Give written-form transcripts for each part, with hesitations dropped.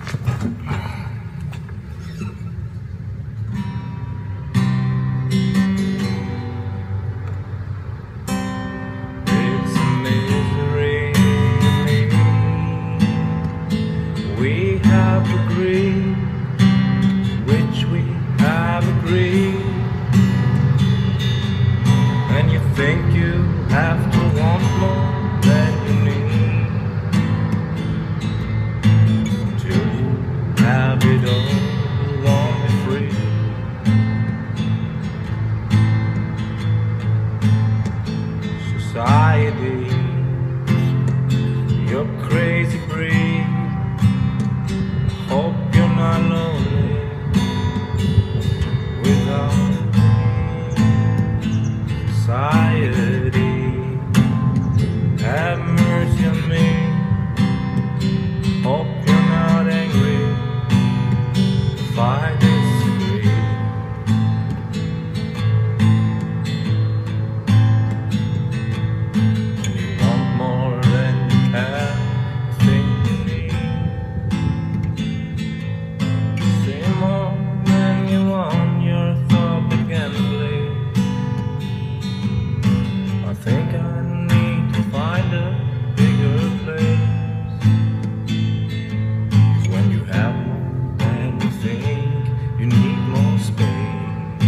It's a misery we have agreed, which we have agreed, and you think you have to want more than you need to have it all, won't be free. Society, you're crazy breed. Hope you're not lonely without society. Have mercy on me. Hope you're not angry if I disagree. And you want more than you can think you need. Say more than you want, your thought began to bleed. I think I need to find a bigger place. When you have more than you think, you need more space.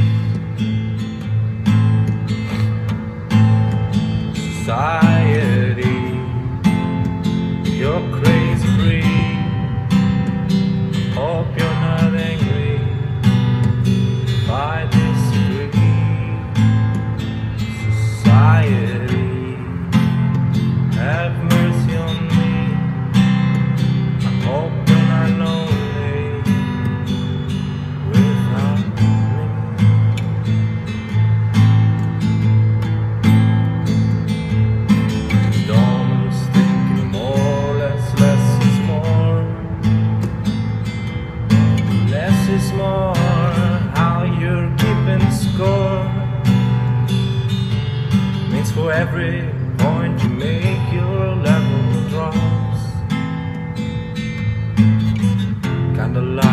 Society, you're crazy breed. Hope you're not angry if I disagree. Society, have mercy on me. I hope you're not lonely without me. Don't think anymore, less is more. Less is more, how you're keeping score. Means for every point you make, your level drops. Kinda